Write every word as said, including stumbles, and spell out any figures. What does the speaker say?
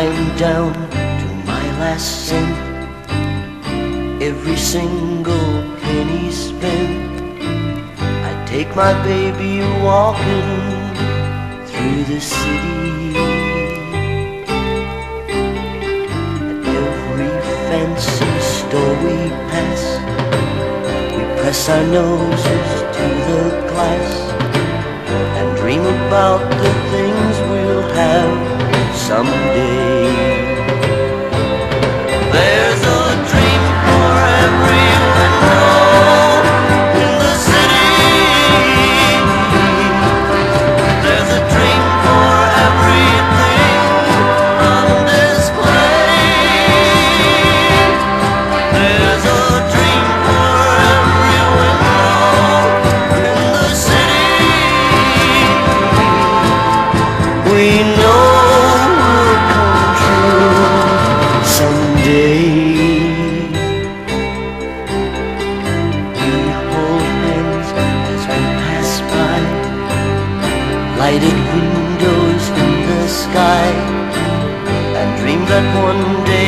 I'm down to my last cent, every single penny spent. I take my baby walking through the city. At every fancy store we pass, we press our noses to the glass and dream about the things we'll have someday. There's a dream for every window in the city. There's a dream for everything on display. There's a dream for every window in the city. We know lighted windows in the sky, and dream that one day